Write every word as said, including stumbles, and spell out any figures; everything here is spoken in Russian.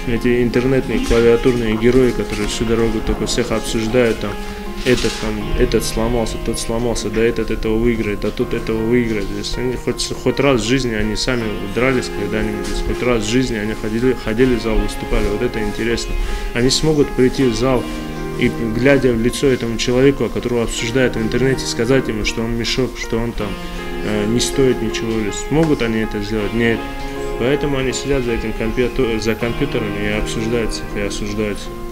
эти интернетные клавиатурные герои, которые всю дорогу только всех обсуждают, там, этот, там, этот сломался, тот сломался, да этот этого выиграет, а тот этого выиграет. Если они хоть, хоть раз в жизни они сами дрались когда-нибудь, хоть раз в жизни они ходили, ходили в зал, выступали, вот это интересно. Они смогут прийти в зал и, глядя в лицо этому человеку, которого обсуждают в интернете, сказать ему, что он мешок, что он там э, не стоит ничего. Смогут они это сделать? Нет. Поэтому они сидят за этим компьютер, за компьютерами и обсуждают всех, и осуждают всех.